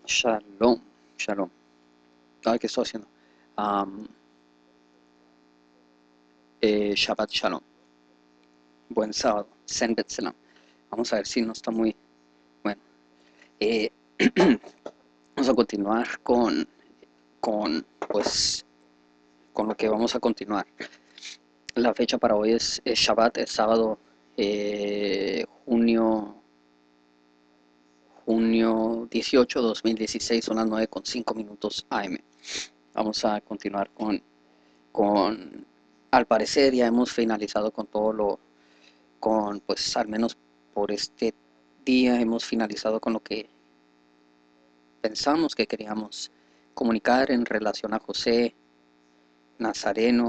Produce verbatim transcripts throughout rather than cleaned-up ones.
Shalom, shalom. Ah, ¿qué estoy haciendo? Am, eh, Shabbat shalom. Buen sábado. Sen Betzelam. Vamos a ver si no está muy bueno. Eh, Vamos a continuar con, con, pues, con lo que vamos a continuar. La fecha para hoy es, es Shabbat, es sábado, eh, junio, junio dieciocho, dos mil dieciséis, son las nueve con cinco minutos A M. Vamos a continuar con, con, al parecer ya hemos finalizado con todo lo, con, pues al menos por este día hemos finalizado con lo que pensamos que queríamos comunicar en relación a José, Nazareno,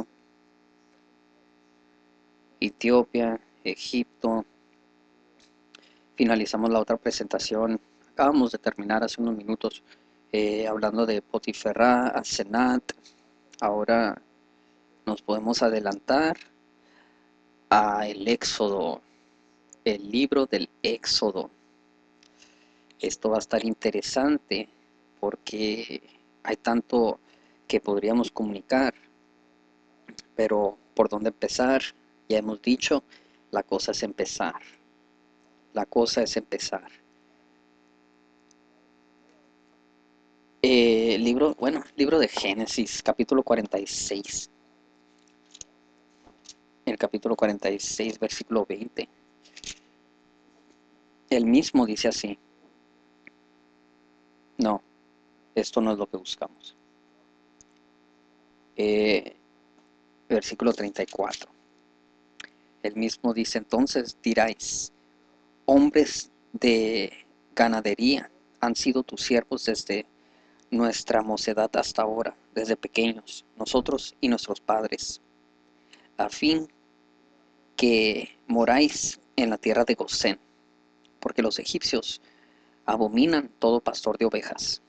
Etiopía, Egipto. Finalizamos la otra presentación, acabamos de terminar hace unos minutos eh, hablando de Potiferá, Asenat. Ahora nos podemos adelantar a el Éxodo, el libro del Éxodo. Esto va a estar interesante porque hay tanto que podríamos comunicar, pero ¿por dónde empezar? Ya hemos dicho, la cosa es empezar. La cosa es empezar. Eh, libro, bueno, libro de Génesis, capítulo cuarenta y seis. El capítulo cuarenta y seis, versículo veinte. El mismo dice así. No, esto no es lo que buscamos. Eh, Versículo treinta y cuatro. El mismo dice, entonces diráis, hombres de ganadería han sido tus siervos desde nuestra mocedad hasta ahora, desde pequeños, nosotros y nuestros padres, a fin que moráis en la tierra de Gosén, porque los egipcios abominan todo pastor de ovejas.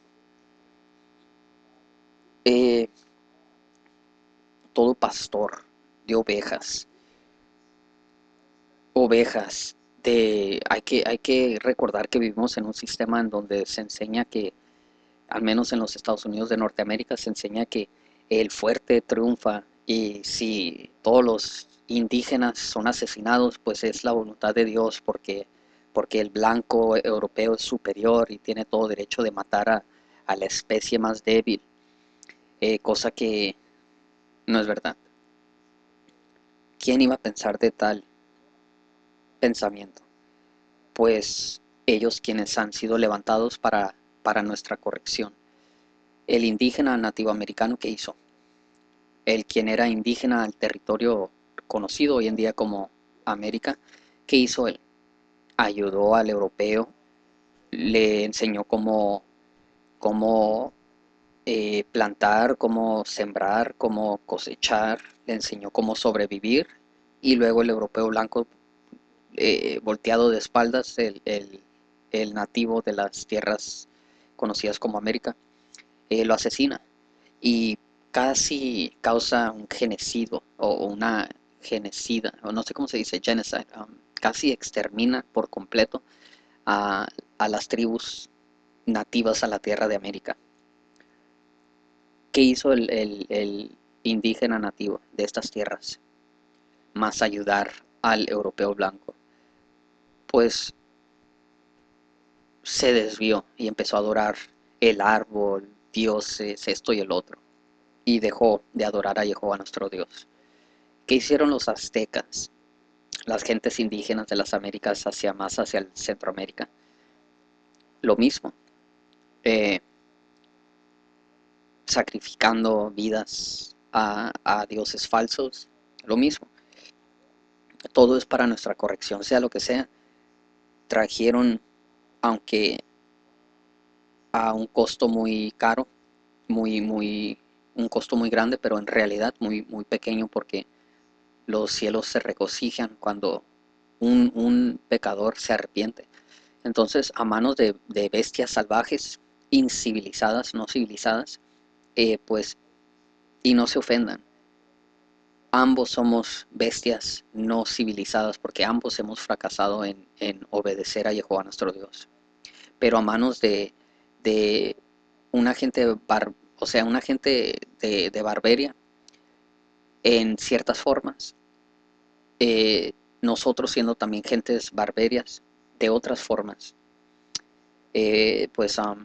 Eh, todo pastor de ovejas, ovejas, de, hay que, hay que recordar que vivimos en un sistema en donde se enseña que al menos en los Estados Unidos de Norteamérica, se enseña que el fuerte triunfa y si todos los indígenas son asesinados, pues es la voluntad de Dios porque, porque el blanco europeo es superior y tiene todo derecho de matar a, a la especie más débil, eh, cosa que no es verdad. ¿Quién iba a pensar de tal pensamiento? Pues ellos quienes han sido levantados para, para nuestra corrección. El indígena nativo americano que hizo el quien era indígena al territorio conocido hoy en día como América. ¿Qué hizo él? Ayudó al europeo, le enseñó cómo, cómo eh, plantar, cómo sembrar, cómo cosechar, le enseñó cómo sobrevivir y luego el europeo blanco, eh, volteado de espaldas, el, el, el nativo de las tierras conocidas como América, eh, lo asesina y casi causa un genocidio o una genocida, o no sé cómo se dice, genocide, um, casi extermina por completo a, a las tribus nativas a la tierra de América. ¿Qué hizo el, el, el indígena nativo de estas tierras? Más ayudar al europeo blanco. Pues se desvió y empezó a adorar el árbol, dioses, esto y el otro. Y dejó de adorar a Jehová nuestro Dios. ¿Qué hicieron los aztecas? Las gentes indígenas de las Américas hacia más hacia el Centroamérica. Lo mismo, eh, sacrificando vidas a, a dioses falsos, lo mismo. Todo es para nuestra corrección, sea lo que sea. Trajeron, aunque a un costo muy caro, muy, muy, un costo muy grande, pero en realidad muy, muy pequeño porque los cielos se regocijan cuando un, un pecador se arrepiente. Entonces, a manos de, de bestias salvajes, incivilizadas, no civilizadas, eh, pues, y no se ofendan. Ambos somos bestias no civilizadas porque ambos hemos fracasado en, en obedecer a Jehová nuestro Dios. Pero a manos de, de una gente, bar, o sea, una gente de, de barbarie en ciertas formas, eh, nosotros siendo también gentes barbarias de otras formas. Eh, pues um,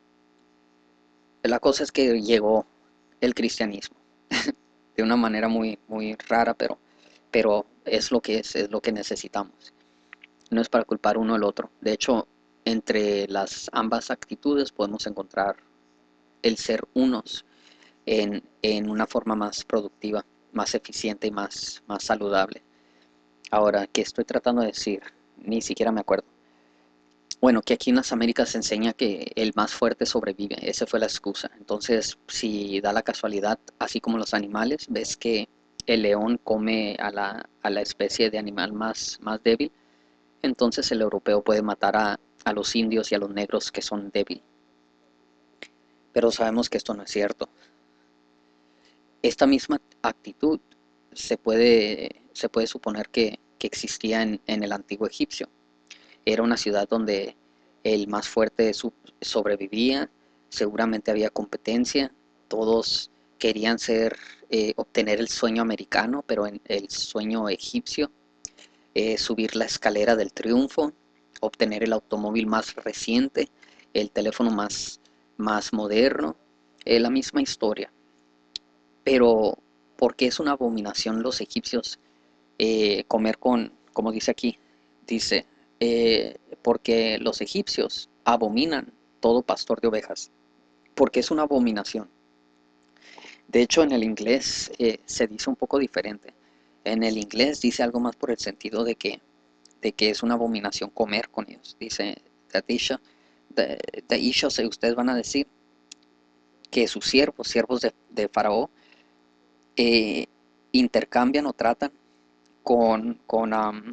la cosa es que llegó el cristianismo de una manera muy, muy rara, pero, pero es lo que es, es lo que necesitamos. No es para culpar uno al otro. De hecho, entre las ambas actitudes podemos encontrar el ser unos en, en una forma más productiva, más eficiente y más, más saludable. Ahora, ¿qué estoy tratando de decir? Ni siquiera me acuerdo. Bueno, que aquí en las Américas se enseña que el más fuerte sobrevive, esa fue la excusa. Entonces, si da la casualidad, así como los animales, ves que el león come a la, a la especie de animal más, más débil, entonces el europeo puede matar a, a los indios y a los negros que son débiles. Pero sabemos que esto no es cierto. Esta misma actitud se puede, se puede suponer que, que existía en, en el antiguo egipcio. Era una ciudad donde el más fuerte sobrevivía, seguramente había competencia, todos querían ser, eh, obtener el sueño americano, pero en el sueño egipcio, eh, subir la escalera del triunfo, obtener el automóvil más reciente, el teléfono más, más moderno, eh, la misma historia. Pero, ¿por qué es una abominación los egipcios eh, comer con, como dice aquí, dice, eh, porque los egipcios abominan todo pastor de ovejas, porque es una abominación. De hecho, en el inglés eh, se dice un poco diferente. En el inglés dice algo más por el sentido de que, de que es una abominación comer con ellos. Dice, that Isha, the, the Isha, ustedes van a decir que sus siervos, siervos de, de Faraón, eh, intercambian o tratan con, con, um,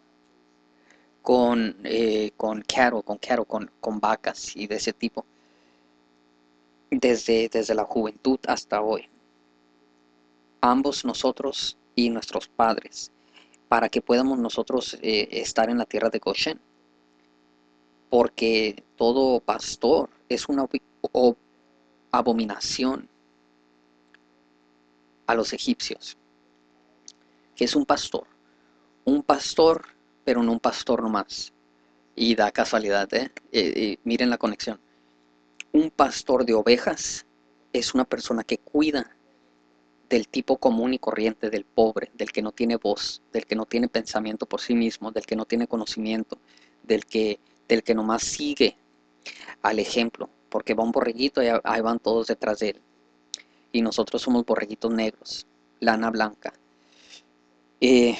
con, eh, con cattle, con cattle, con, con vacas y de ese tipo, desde, desde la juventud hasta hoy. Ambos nosotros y nuestros padres, para que podamos nosotros eh, estar en la tierra de Goshen, porque todo pastor es una abominación a los egipcios. Que es un pastor? Un pastor, pero no un pastor nomás. Y da casualidad, ¿eh? Eh, eh, miren la conexión. Un pastor de ovejas es una persona que cuida del tipo común y corriente, del pobre, del que no tiene voz, del que no tiene pensamiento por sí mismo, del que no tiene conocimiento, del que, del que nomás sigue al ejemplo, porque va un borreguito y ahí van todos detrás de él. Y nosotros somos borreguitos negros, lana blanca. Eh,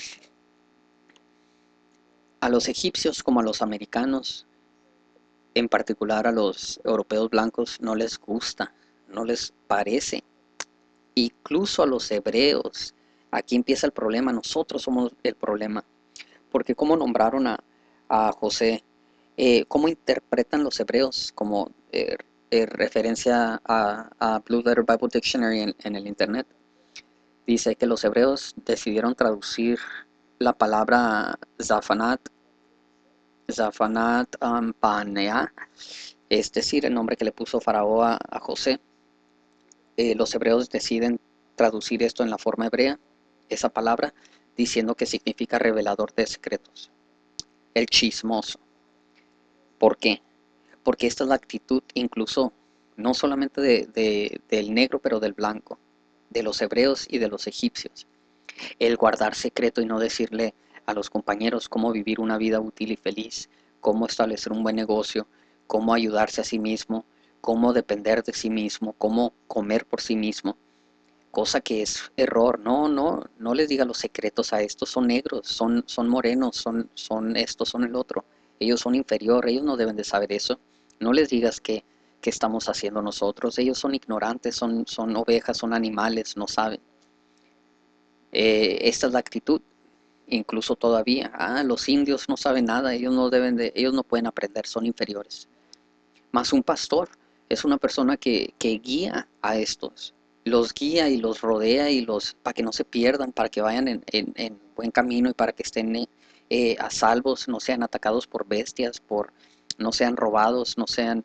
a los egipcios como a los americanos, en particular a los europeos blancos, no les gusta, no les parece. Incluso a los hebreos. Aquí empieza el problema, nosotros somos el problema. Porque cómo nombraron a, a José, eh, cómo interpretan los hebreos como eh, eh, referencia a, a Blue Letter Bible Dictionary en, en el internet. Dice que los hebreos decidieron traducir la palabra Zafanat, Zafanat um, Panea, es decir, el nombre que le puso Faraón a, a José. Eh, los hebreos deciden traducir esto en la forma hebrea, esa palabra, diciendo que significa revelador de secretos, el chismoso. ¿Por qué? Porque esta es la actitud incluso no solamente de, de, del negro, pero del blanco, de los hebreos y de los egipcios. El guardar secreto y no decirle a los compañeros cómo vivir una vida útil y feliz, cómo establecer un buen negocio, cómo ayudarse a sí mismo, cómo depender de sí mismo, cómo comer por sí mismo, cosa que es error. No, no, no les diga los secretos a estos, son negros, son, son morenos, son, son estos, son el otro. Ellos son inferior, ellos no deben de saber eso. No les digas que, que estamos haciendo nosotros, ellos son ignorantes, son, son ovejas, son animales, no saben. Eh, esta es la actitud, incluso todavía. Ah, los indios no saben nada, ellos no deben de, ellos no pueden aprender, son inferiores. Más un pastor es una persona que, que guía a estos, los guía y los rodea y los para que no se pierdan, para que vayan en, en, en buen camino y para que estén eh, a salvos, no sean atacados por bestias, por no sean robados, no sean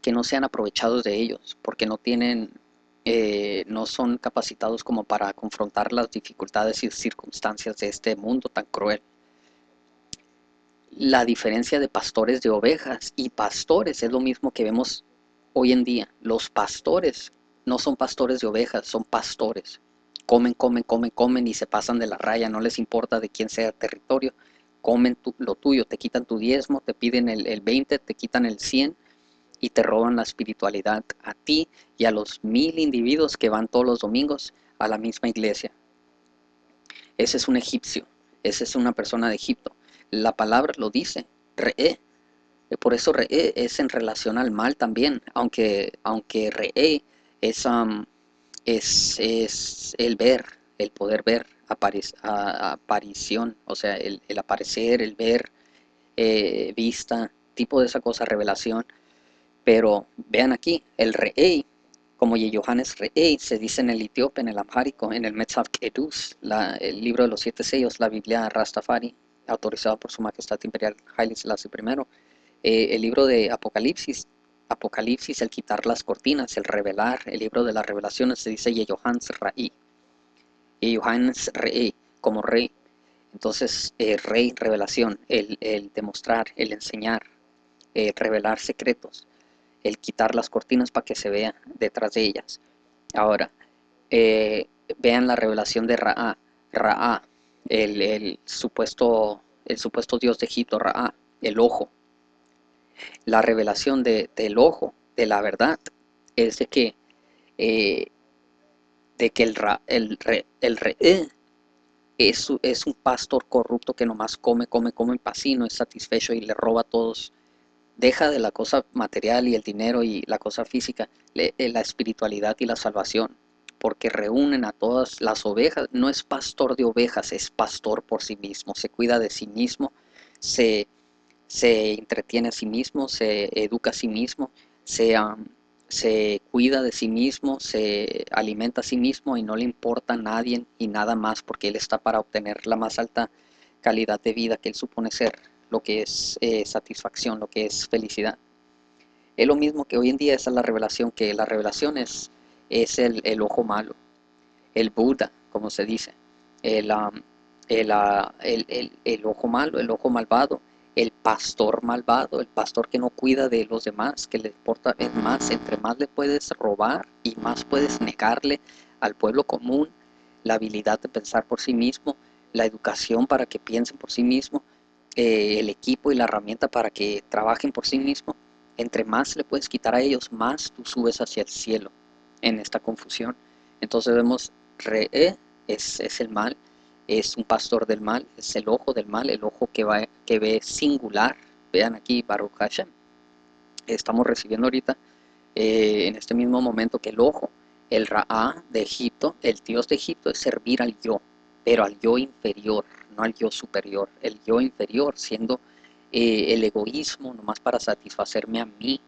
que no sean aprovechados de ellos, porque no tienen, eh, no son capacitados como para confrontar las dificultades y circunstancias de este mundo tan cruel. La diferencia de pastores de ovejas y pastores es lo mismo que vemos hoy en día. Los pastores no son pastores de ovejas, son pastores. Comen, comen, comen, comen y se pasan de la raya, no les importa de quién sea el territorio. Comen tu, lo tuyo, te quitan tu diezmo, te piden el, el veinte, te quitan el cien y te roban la espiritualidad a ti y a los mil individuos que van todos los domingos a la misma iglesia. Ese es un egipcio, esa es una persona de Egipto. La palabra lo dice, re'e. Por eso re'e es en relación al mal también, aunque, aunque re'e es, um, es, es el ver, el poder ver, apari- a- aparición, o sea, el, el aparecer, el ver, eh, vista, tipo de esa cosa, revelación. Pero vean aquí, el re'ei, como Yohanes re'ei, se dice en el etíope, en el amhárico, en el Metzav Kedus, la, el libro de los siete sellos, la Biblia Rastafari, autorizado por su Majestad Imperial Haile Selassie primero. Eh, el libro de Apocalipsis, Apocalipsis, el quitar las cortinas, el revelar, el libro de las revelaciones, se dice Yohanes Ra'i, Yohanes re'ei, como rey. Entonces, eh, rey, revelación, el, el demostrar, el enseñar, eh, revelar secretos, el quitar las cortinas para que se vea detrás de ellas. Ahora, eh, vean la revelación de Ra, Ra, el, el, supuesto, el supuesto dios de Egipto, Ra, el ojo. La revelación de, del ojo, de la verdad, es de que, eh, de que el, Ra, el, re, el re, eh, es, es un pastor corrupto que nomás come, come, come para sí, no es satisfecho y le roba a todos. Deja de la cosa material y el dinero y la cosa física, le, eh, la espiritualidad y la salvación, porque reúnen a todas las ovejas. No es pastor de ovejas, es pastor por sí mismo, se cuida de sí mismo, se, se entretiene a sí mismo, se educa a sí mismo, se, um, se cuida de sí mismo, se alimenta a sí mismo y no le importa a nadie y nada más, porque él está para obtener la más alta calidad de vida que él supone ser, lo que es eh, satisfacción, lo que es felicidad. Es lo mismo que hoy en día esa es la revelación, que la revelación es, es el, el ojo malo, el Buda, como se dice, el, um, el, uh, el, el, el ojo malo, el ojo malvado, el pastor malvado, el pastor que no cuida de los demás, que le importa más, entre más le puedes robar y más puedes negarle al pueblo común la habilidad de pensar por sí mismo, la educación para que piensen por sí mismo, eh, el equipo y la herramienta para que trabajen por sí mismo. Entre más le puedes quitar a ellos, más tú subes hacia el cielo en esta confusión. Entonces vemos, re es, es el mal, es un pastor del mal, es el ojo del mal, el ojo que, va, que ve singular. Vean aquí, Baruch Hashem. Estamos recibiendo ahorita, eh, en este mismo momento, que el ojo, el Ra de Egipto, el dios de Egipto, es servir al yo, pero al yo inferior, no al yo superior. El yo inferior siendo eh, el egoísmo, nomás para satisfacerme a mí,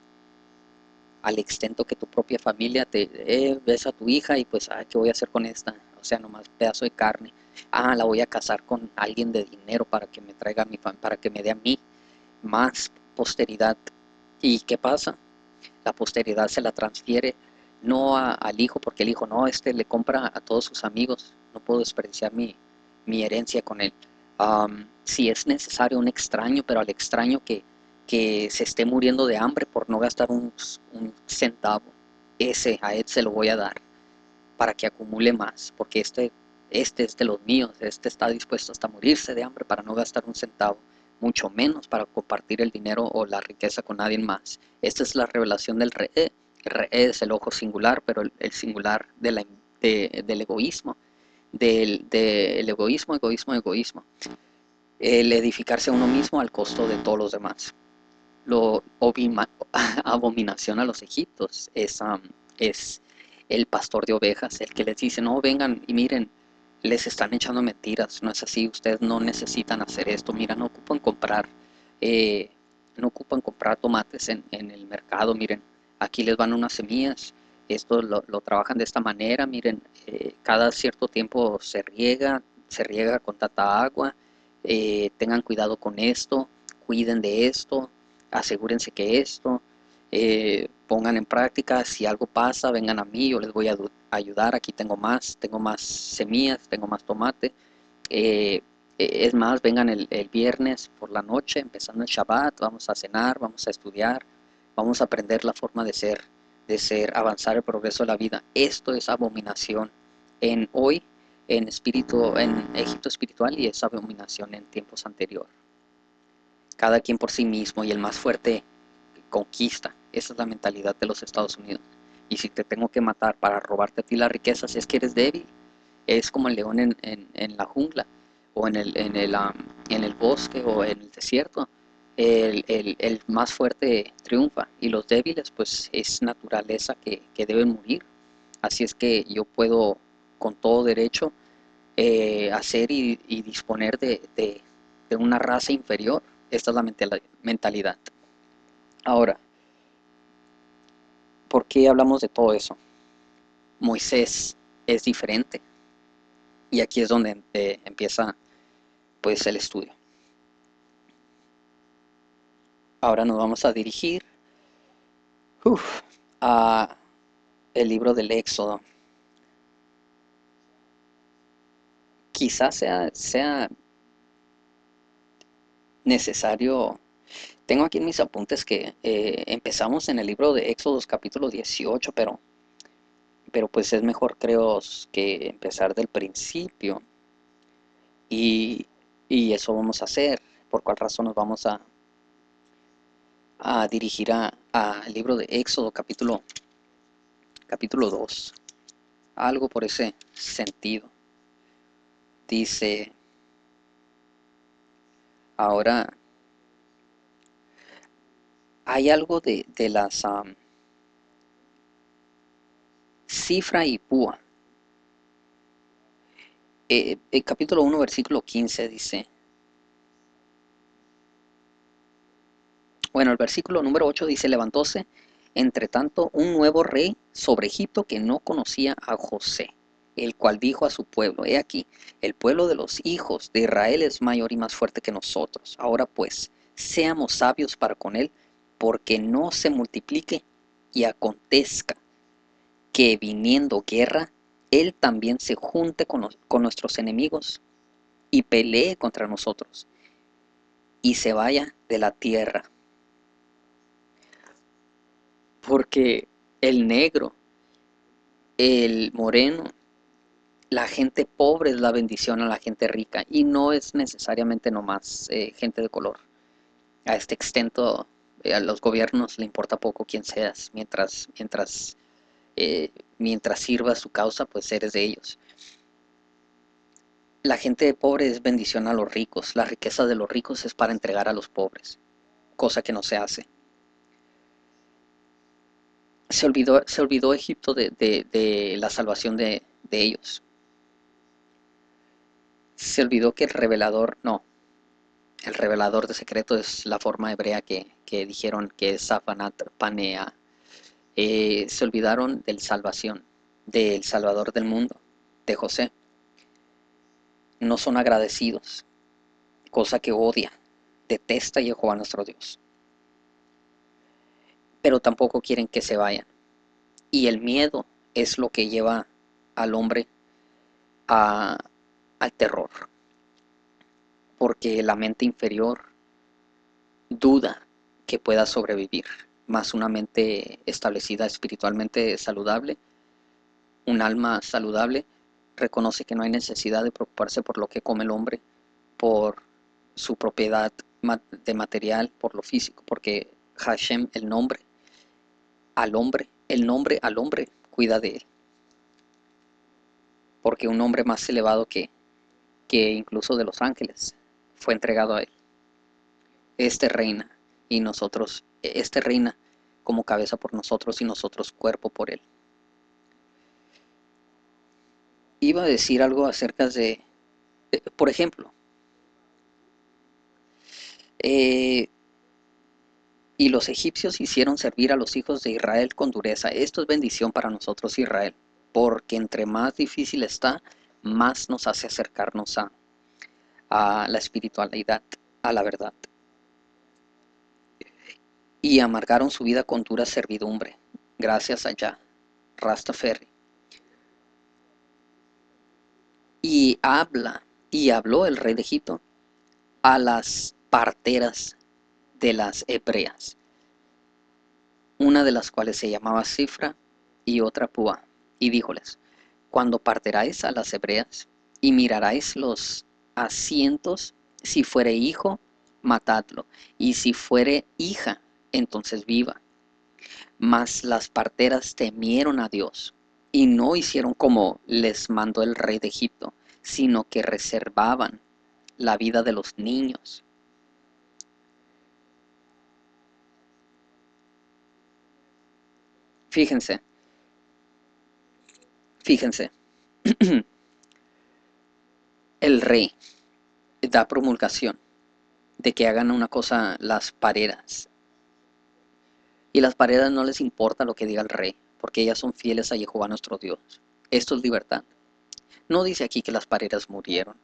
al extento que tu propia familia te eh, ves a tu hija y pues, ah, ¿qué voy a hacer con esta? O sea, nomás pedazo de carne. Ah, la voy a casar con alguien de dinero para que me traiga a mi para que me dé a mí más posteridad. ¿Y qué pasa? La posteridad se la transfiere no a, al hijo, porque el hijo no, este le compra a todos sus amigos, no puedo desperdiciar mi, mi herencia con él. Um, si es necesario un extraño, pero al extraño que, que se esté muriendo de hambre por no gastar un, un centavo, ese a él se lo voy a dar para que acumule más, porque este, este es de los míos, este está dispuesto hasta morirse de hambre para no gastar un centavo, mucho menos para compartir el dinero o la riqueza con nadie más. Esta es la revelación del re. El re es el ojo singular, pero el, el singular de la, de, del egoísmo, del, del egoísmo, egoísmo, egoísmo. El edificarse a uno mismo al costo de todos los demás. Lo abominación a los egipcios es, um, es el pastor de ovejas, el que les dice, no, vengan y miren, les están echando mentiras, no es así, ustedes no necesitan hacer esto, mira, no ocupan comprar, eh, no ocupan comprar tomates en, en, el mercado, miren, aquí les van unas semillas, esto lo, lo trabajan de esta manera, miren, eh, cada cierto tiempo se riega, se riega con tanta agua, eh, tengan cuidado con esto, cuiden de esto, asegúrense que esto, eh, pongan en práctica. Si algo pasa, vengan a mí, yo les voy a ayudar. Aquí tengo más, tengo más semillas, tengo más tomate. Eh, es más, vengan el, el viernes por la noche, empezando el Shabbat, vamos a cenar, vamos a estudiar, vamos a aprender la forma de ser, de ser, avanzar el progreso de la vida. Esto es abominación en hoy, en espíritu, en Egipto espiritual, y es abominación en tiempos anteriores. Cada quien por sí mismo y el más fuerte conquista. Esa es la mentalidad de los Estados Unidos. Y si te tengo que matar para robarte a ti las riquezas, es que eres débil. Es como el león en, en, en la jungla, o en el, en, el, um, en el bosque, o en el desierto. El, el, el más fuerte triunfa, y los débiles pues es naturaleza que, que deben morir. Así es que yo puedo con todo derecho eh, hacer y, y disponer de, de, de una raza inferior. Esta es la mentalidad. Ahora, ¿por qué hablamos de todo eso? Moisés es diferente, y aquí es donde eh, empieza pues el estudio. Ahora nos vamos a dirigir uf, a el libro del Éxodo. Quizás sea, sea necesario. Tengo aquí en mis apuntes que eh, empezamos en el libro de Éxodo capítulo dieciocho, pero, pero pues es mejor, creo, que empezar del principio. Y, y eso vamos a hacer. ¿Por cuál razón nos vamos a, a dirigir al libro de Éxodo capítulo, capítulo dos? Algo por ese sentido. Dice, ahora hay algo de, de las um, Cifra y Púa. Eh, el capítulo uno, versículo quince dice, bueno, el versículo número ocho dice, levantóse entre tanto un nuevo rey sobre Egipto que no conocía a José, el cual dijo a su pueblo, he aquí, el pueblo de los hijos de Israel es mayor y más fuerte que nosotros. Ahora pues, seamos sabios para con él, porque no se multiplique y acontezca que viniendo guerra, él también se junte con, los, con nuestros enemigos y pelee contra nosotros y se vaya de la tierra. Porque el negro, el moreno, la gente pobre es la bendición a la gente rica, y no es necesariamente nomás eh, gente de color. A este extento, eh, a los gobiernos le importa poco quién seas, mientras, mientras, eh, mientras sirva su causa, pues eres de ellos. La gente pobre es bendición a los ricos, la riqueza de los ricos es para entregar a los pobres, cosa que no se hace. Se olvidó, se olvidó Egipto de, de, de la salvación de, de ellos. Se olvidó que el revelador, no, el revelador de secreto es la forma hebrea que, que dijeron que es Safanat Panea. Eh, se olvidaron del salvación, del Salvador del mundo, de José. No son agradecidos, cosa que odia, detesta Jehová nuestro Dios. Pero tampoco quieren que se vayan. Y el miedo es lo que lleva al hombre a, al terror. Porque la mente inferior duda que pueda sobrevivir, más una mente establecida espiritualmente saludable, un alma saludable, reconoce que no hay necesidad de preocuparse por lo que come el hombre, por su propiedad de material, por lo físico, porque Hashem, el nombre al hombre, el nombre al hombre cuida de él, porque un hombre más elevado que, que incluso de los ángeles fue entregado a él. Este reina y nosotros, este reina como cabeza por nosotros y nosotros cuerpo por él. Iba a decir algo acerca de, eh, por ejemplo, eh, y los egipcios hicieron servir a los hijos de Israel con dureza. Esto es bendición para nosotros, Israel, porque entre más difícil está, más nos hace acercarnos a, a la espiritualidad, a la verdad. y amargaron su vida con dura servidumbre, gracias a Yah, Rastafari. Y habla, y habló el rey de Egipto a las parteras de las hebreas, una de las cuales se llamaba Cifra y otra Púa, y díjoles: cuando parteráis a las hebreas y miraráis los asientos, si fuere hijo, matadlo, y si fuere hija, entonces viva. Mas las parteras temieron a Dios y no hicieron como les mandó el rey de Egipto, sino que reservaban la vida de los niños. Fíjense, fíjense, el rey da promulgación de que hagan una cosa las pareras. Y las pareras no les importa lo que diga el rey, porque ellas son fieles a Jehová nuestro Dios. Esto es libertad. No dice aquí que las pareras murieron.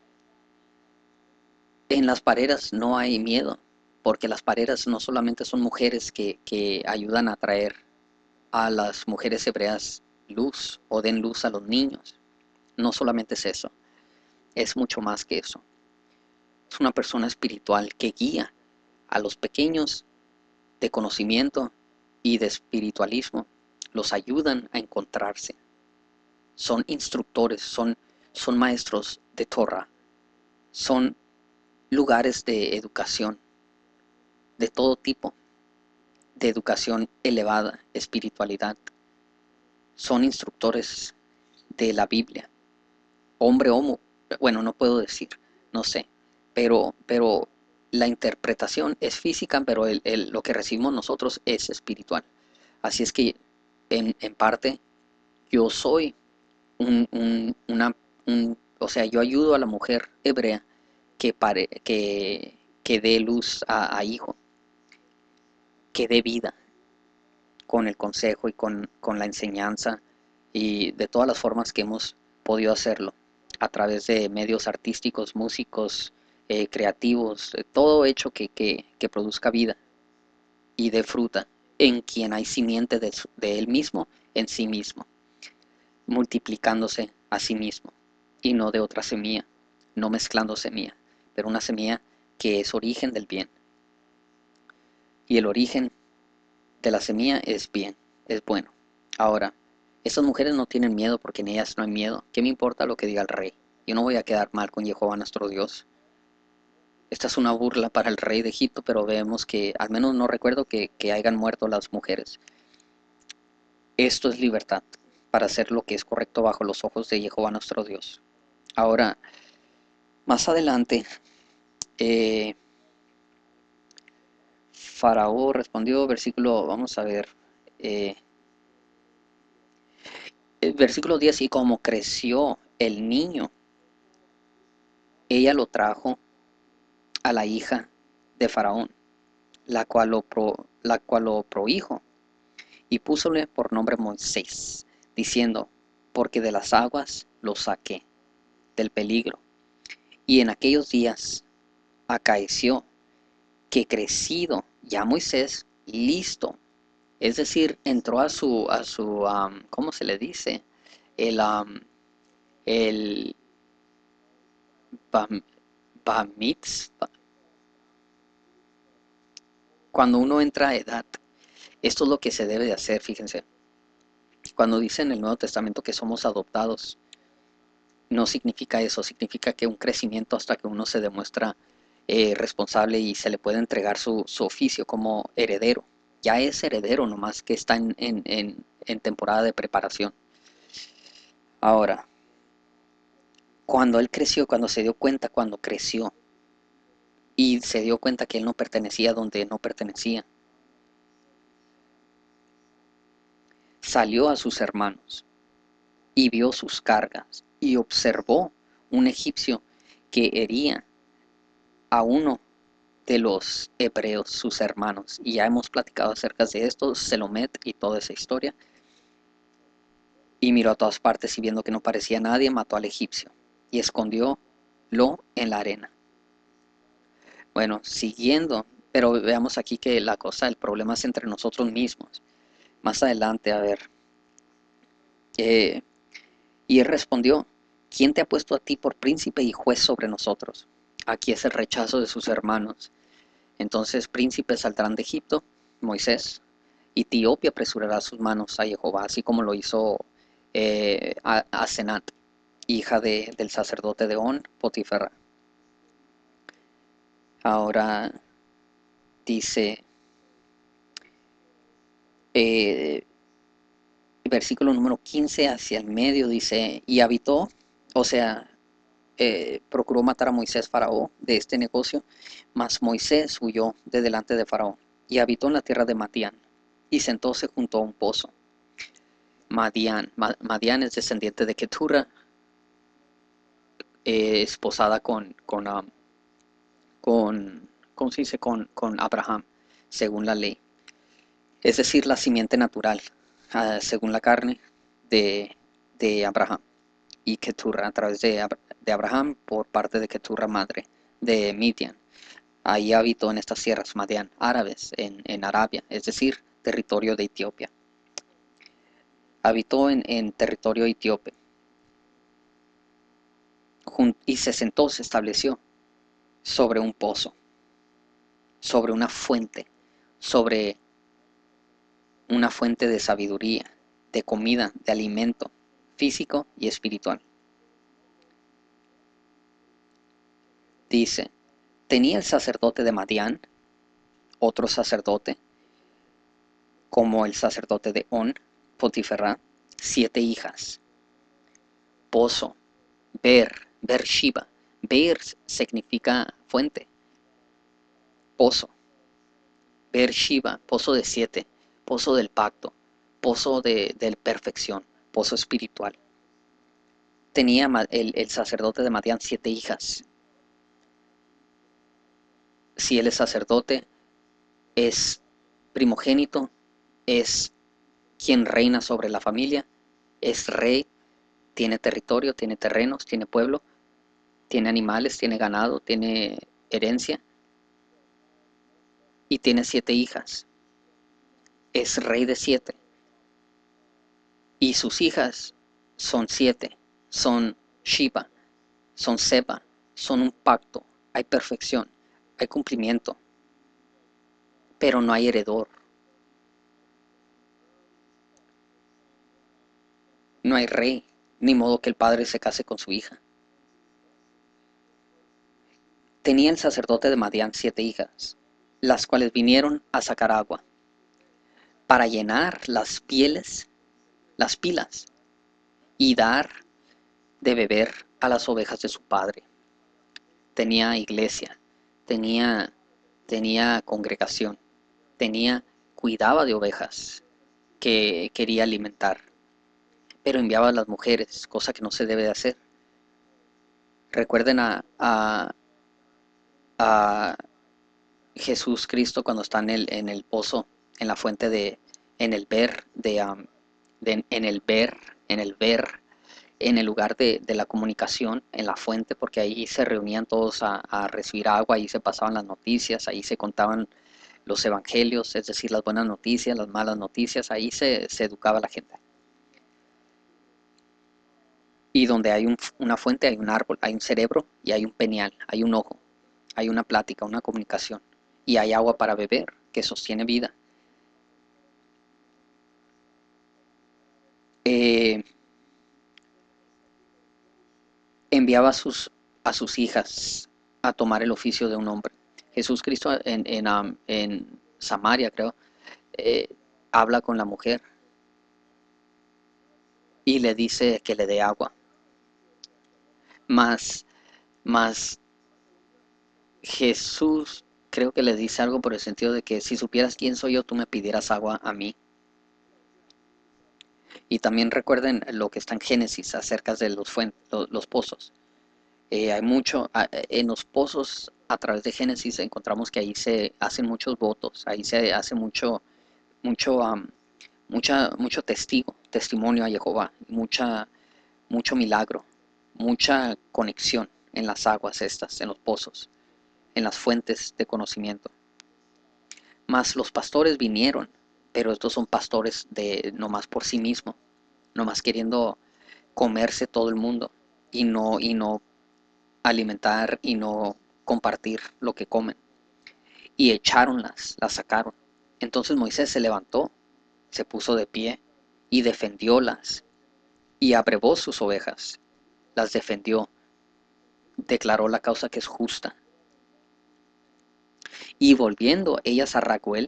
En las pareras no hay miedo, porque las pareras no solamente son mujeres que, que ayudan a traer a las mujeres hebreas luz o den luz a los niños. No solamente es eso, es mucho más que eso. Es una persona espiritual que guía a los pequeños de conocimiento y de espiritualismo, los ayudan a encontrarse. Son instructores, son, son maestros de Torah, son lugares de educación, de todo tipo, de educación elevada, espiritualidad. Son instructores de la Biblia, hombre homo, bueno, no puedo decir, no sé, pero, pero la interpretación es física, pero el, el, lo que recibimos nosotros es espiritual. Así es que en, en parte yo soy un, un, una, un, o sea, yo ayudo a la mujer hebrea que, pare, que, que dé luz a, a hijo, que dé vida con el consejo y con, con la enseñanza y de todas las formas que hemos podido hacerlo, a través de medios artísticos, músicos, eh, creativos, eh, todo hecho que, que, que produzca vida y dé fruta, en quien hay simiente de, de él mismo en sí mismo, multiplicándose a sí mismo, y no de otra semilla, no mezclando semilla, pero una semilla que es origen del bien. Y el origen de la semilla es bien, es bueno. Ahora, estas mujeres no tienen miedo porque en ellas no hay miedo. ¿Qué me importa lo que diga el rey? Yo no voy a quedar mal con Jehová nuestro Dios. Esta es una burla para el rey de Egipto, pero vemos que, al menos no recuerdo que, que hayan muerto las mujeres. Esto es libertad, para hacer lo que es correcto bajo los ojos de Jehová nuestro Dios. Ahora, más adelante, eh, Faraón respondió, versículo, vamos a ver, eh, el versículo diez, y como creció el niño, ella lo trajo a la hija de Faraón, la cual lo, pro, la cual lo prohijo, y púsole por nombre Moisés, diciendo, porque de las aguas lo saqué, del peligro. Y en aquellos días acaeció que crecido ya Moisés, listo, es decir, entró a su, a su um, ¿cómo se le dice? El, um, el bam, bamitz, cuando uno entra a edad, esto es lo que se debe de hacer, fíjense. Cuando dice en el Nuevo Testamento que somos adoptados, no significa eso, significa que un crecimiento hasta que uno se demuestra eh, responsable y se le puede entregar su, su oficio como heredero. Ya es heredero, nomás que está en, en, en, en temporada de preparación. Ahora, cuando él creció, cuando se dio cuenta, cuando creció y se dio cuenta que él no pertenecía donde no pertenecía, salió a sus hermanos y vio sus cargas y observó un egipcio que hería a uno de los hebreos, sus hermanos. Y ya hemos platicado acerca de esto, Selomet y toda esa historia. Y miró a todas partes y viendo que no parecía nadie, mató al egipcio y escondiólo en la arena. Bueno, siguiendo, Pero veamos aquí que la cosa, el problema es entre nosotros mismos. Más adelante, a ver. eh, y él respondió, ¿quién te ha puesto a ti por príncipe y juez sobre nosotros? Aquí es el rechazo de sus hermanos. Entonces príncipes saldrán de Egipto, Moisés, y Etiopía apresurará sus manos a Jehová, así como lo hizo eh, a, a Senat, hija de, del sacerdote de On, Potifera. Ahora dice, eh, versículo número quince hacia el medio, dice, y habitó, o sea, eh, procuró matar a Moisés Faraón de este negocio, mas Moisés huyó de delante de Faraón y habitó en la tierra de Madián y sentóse junto a un pozo. Madián, Ma- Madián es descendiente de Ketura, eh, esposada con, con, um, con, ¿cómo se dice? Con, con Abraham, según la ley. Es decir, la simiente natural, uh, según la carne, de, de Abraham. Y Keturra a través de, de Abraham por parte de Keturra madre de Midian. Ahí habitó en estas tierras Madián, árabes, en, en Arabia, es decir, territorio de Etiopía. Habitó en, en territorio etíope y se sentó, se estableció sobre un pozo, sobre una fuente, sobre una fuente de sabiduría, de comida, de alimento físico y espiritual. Dice, tenía el sacerdote de Madián, otro sacerdote, como el sacerdote de On, Potiferá, siete hijas. Pozo, Ber, Bershiba. Ber significa fuente, pozo. Bershiba, pozo de siete, pozo del pacto, pozo de, de perfección, pozo espiritual. Tenía el, el sacerdote de Madián siete hijas. Si él es sacerdote, es primogénito, es quien reina sobre la familia, es rey, tiene territorio, tiene terrenos, tiene pueblo, tiene animales, tiene ganado, tiene herencia y tiene siete hijas. Es rey de siete. Y sus hijas son siete, son Shiva, son Seba, son un pacto, hay perfección, hay cumplimiento, pero no hay heredor, no hay rey, ni modo que el padre se case con su hija. Tenía el sacerdote de Madián siete hijas, las cuales vinieron a sacar agua, para llenar las pieles, las pilas, y dar de beber a las ovejas de su padre. Tenía iglesia, tenía, tenía congregación, tenía, cuidaba de ovejas que quería alimentar, pero enviaba a las mujeres, cosa que no se debe de hacer. Recuerden a, a, a Jesús Cristo cuando está en el, en el pozo, en la fuente de, en el ver, de, um, de en el ver, en el ver, en el lugar de, de, la comunicación, en la fuente, porque ahí se reunían todos a, a recibir agua, ahí se pasaban las noticias, ahí se contaban los evangelios, es decir, las buenas noticias, las malas noticias, ahí se, se educaba la gente. Y donde hay un, una fuente hay un árbol, hay un cerebro y hay un peneal, hay un ojo, hay una plática, una comunicación y hay agua para beber que sostiene vida. Eh, enviaba a sus, a sus hijas a tomar el oficio de un hombre. Jesús Cristo en, en, um, en Samaria, creo, eh, habla con la mujer y le dice que le dé agua. Más, más Jesús creo que le dice algo por el sentido de que si supieras quién soy yo, tú me pidieras agua a mí. Y también recuerden lo que está en Génesis acerca de los, fuentes, los, los pozos. Eh, hay mucho, en los pozos a través de Génesis encontramos que ahí se hacen muchos votos, ahí se hace mucho, mucho, um, mucha, mucho testigo, testimonio a Jehová, mucha, mucho milagro, mucha conexión en las aguas estas, en los pozos, en las fuentes de conocimiento. Mas los pastores vinieron, pero estos son pastores de nomás por sí mismos, nomás queriendo comerse todo el mundo y no, y no alimentar y no compartir lo que comen. Y echaronlas, las sacaron. Entonces Moisés se levantó, se puso de pie y defendiólas y abrevó sus ovejas, las defendió, declaró la causa que es justa. Y volviendo ellas a Raguel,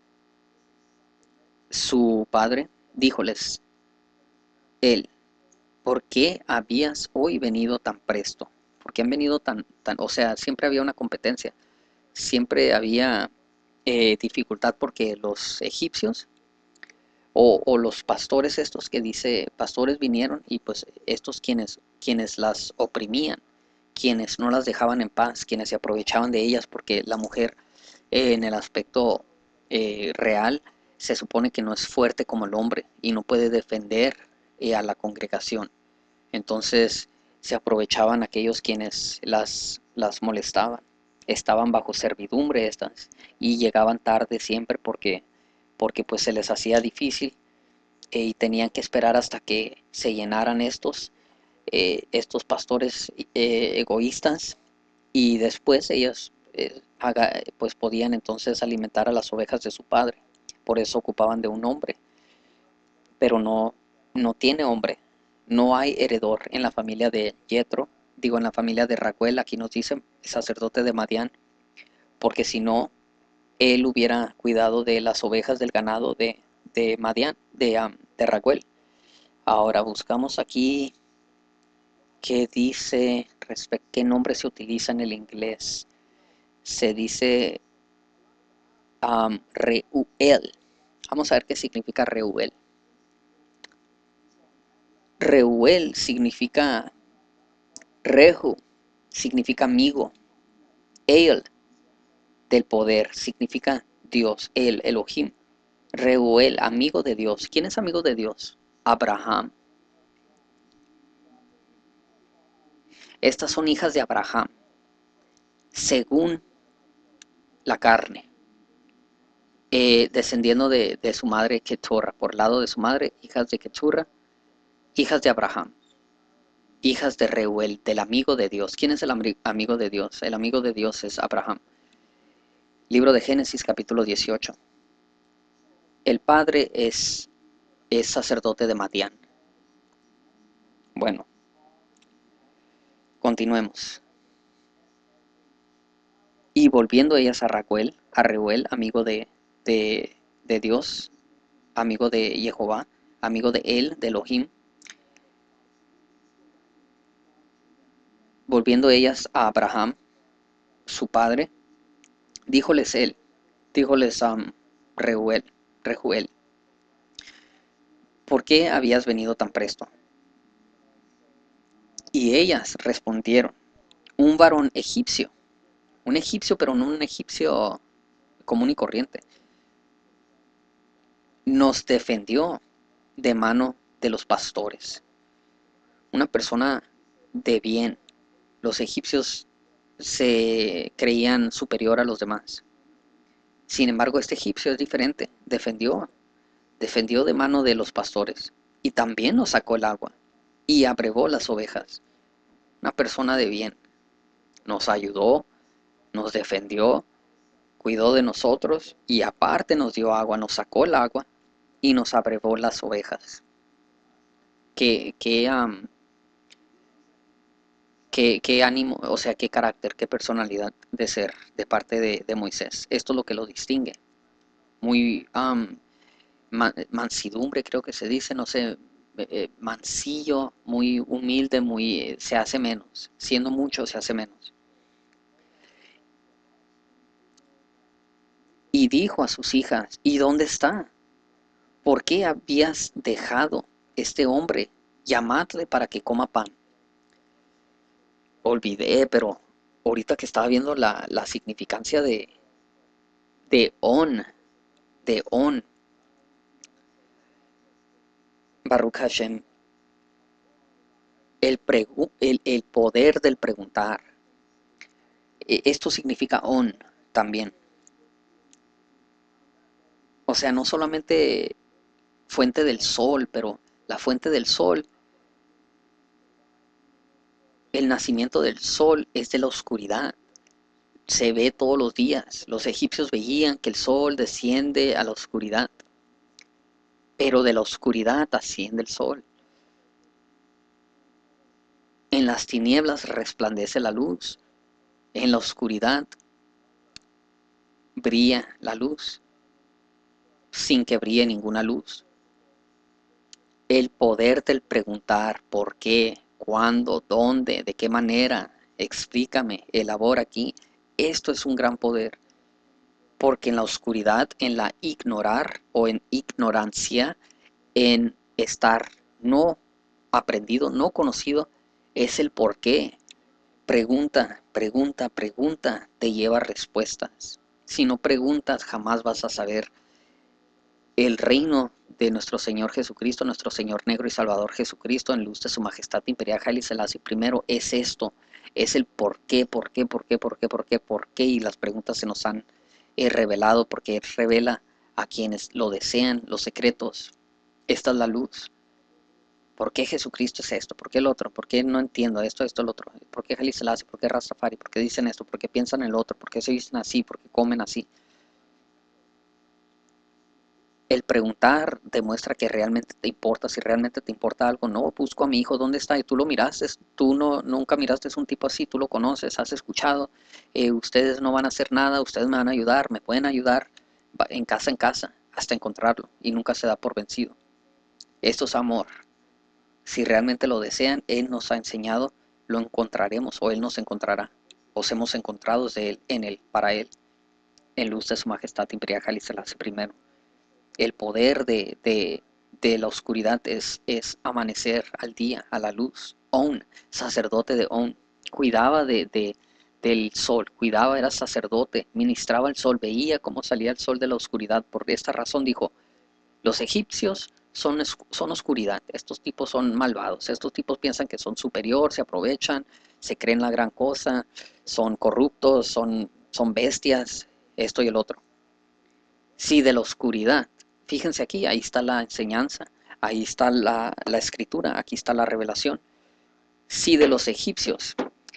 su padre, díjoles él, ¿por qué habías hoy venido tan presto? ¿Por qué han venido tan, tan, o sea, siempre había una competencia, siempre había eh, dificultad porque los egipcios o, o los pastores estos que dice, pastores vinieron y pues estos quienes, quienes las oprimían, quienes no las dejaban en paz, quienes se aprovechaban de ellas porque la mujer eh, en el aspecto eh, real se supone que no es fuerte como el hombre y no puede defender eh, a la congregación. Entonces se aprovechaban aquellos quienes las, las molestaban. Estaban bajo servidumbre estas y llegaban tarde siempre porque, porque pues se les hacía difícil eh, y tenían que esperar hasta que se llenaran estos, eh, estos pastores eh, egoístas y después ellos eh, haga, pues podían entonces alimentar a las ovejas de su padre. Por eso ocupaban de un hombre, pero no, no tiene hombre. No hay heredor en la familia de Yetro, digo en la familia de Raguel, aquí nos dicen sacerdote de Madián, porque si no, él hubiera cuidado de las ovejas del ganado de, de Madián, de, um, de Raguel. Ahora buscamos aquí qué dice, respecto, qué nombre se utiliza en el inglés. Se dice um, Reuel. Vamos a ver qué significa Reuel. Reuel significa Rehu, significa amigo. El, del poder, significa Dios, el, Elohim. Reuel, amigo de Dios. ¿Quién es amigo de Dios? Abraham. Estas son hijas de Abraham, según la carne, eh, descendiendo de, de su madre Keturra, por lado de su madre, hijas de Keturra, hijas de Abraham, hijas de Reuel, del amigo de Dios. ¿Quién es el amigo de Dios? El amigo de Dios es Abraham. Libro de Génesis, capítulo dieciocho. El padre es, es sacerdote de Madián. Bueno, continuemos. Y volviendo ellas a Raguel, a Reuel, amigo de, de, de Dios, amigo de Jehová, amigo de él, de Elohim, volviendo ellas a Abraham, su padre, díjoles él, díjoles a um, Reuel, Rehuel, ¿por qué habías venido tan presto? Y ellas respondieron, un varón egipcio, un egipcio pero no un egipcio común y corriente, nos defendió de mano de los pastores, una persona de bien. Los egipcios se creían superior a los demás. Sin embargo, este egipcio es diferente, defendió, defendió de mano de los pastores y también nos sacó el agua y abrevó las ovejas. Una persona de bien, nos ayudó, nos defendió, cuidó de nosotros y aparte nos dio agua, nos sacó el agua y nos abrevó las ovejas. Qué, qué, um, qué, qué ánimo, o sea, qué carácter, qué personalidad de ser de parte de, de Moisés. Esto es lo que lo distingue. Muy um, man, mansidumbre, creo que se dice, no sé, eh, mansillo, muy humilde, muy eh, se hace menos. Siendo mucho, se hace menos. Y dijo a sus hijas, ¿y dónde está? ¿Por qué habías dejado este hombre? Llamadle para que coma pan. Olvidé, pero ahorita que estaba viendo la, la significancia de, de on, de on, Baruch Hashem, el, pregu- el, el poder del preguntar. E- Esto significa on también. O sea, no solamente fuente del sol, pero la fuente del sol, el nacimiento del sol es de la oscuridad. Se ve todos los días. Los egipcios veían que el sol desciende a la oscuridad, pero de la oscuridad asciende el sol. En las tinieblas resplandece la luz, en la oscuridad brilla la luz, sin que brille ninguna luz. El poder del preguntar por qué, cuándo, dónde, de qué manera, explícame, elabora aquí, esto es un gran poder, porque en la oscuridad, en la ignorar o en ignorancia, en estar no aprendido, no conocido, es el por qué. Pregunta, pregunta, pregunta, te lleva respuestas. Si no preguntas, jamás vas a saber. El reino de nuestro Señor Jesucristo, nuestro Señor negro y Salvador Jesucristo, en luz de su majestad imperial Haile Selassie primero, es esto, es el por qué, por qué, por qué, por qué, por qué, por qué, y las preguntas se nos han eh, revelado, porque Él revela a quienes lo desean los secretos. Esta es la luz. ¿Por qué Jesucristo es esto? ¿Por qué el otro? ¿Por qué no entiendo esto, esto, el otro? ¿Por qué Haile Selassie? ¿Por qué Rastafari? ¿Por qué dicen esto? ¿Por qué piensan el otro? ¿Por qué se dicen así? ¿Por qué comen así? El preguntar demuestra que realmente te importa, si realmente te importa algo. No, busco a mi hijo, ¿dónde está? Y tú lo miraste, tú no, nunca miraste a un tipo así, tú lo conoces, has escuchado, eh, ustedes no van a hacer nada, ustedes me van a ayudar, me pueden ayudar en casa en casa hasta encontrarlo y nunca se da por vencido. Esto es amor. Si realmente lo desean, Él nos ha enseñado, lo encontraremos o Él nos encontrará. Os hemos encontrado de Él, en Él, para Él, en luz de su majestad imperial Haile Selassie primero. El poder de, de, de la oscuridad es, es amanecer al día, a la luz. On, sacerdote de On, cuidaba de, de, del sol, cuidaba, era sacerdote, ministraba el sol, veía cómo salía el sol de la oscuridad. Por esta razón dijo, los egipcios son, son oscuridad, estos tipos son malvados, estos tipos piensan que son superior, se aprovechan, se creen la gran cosa, son corruptos, son, son bestias, esto y el otro. Sí, de la oscuridad. Fíjense aquí, ahí está la enseñanza, ahí está la, la escritura, aquí está la revelación. Si de los egipcios